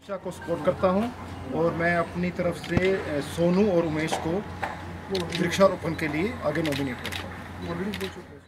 शिक्षा को सपोर्ट करता हूं और मैं अपनी तरफ से सोनू और उमेश को वृक्षारोपण के लिए आगे नॉमिनेट करता हूं।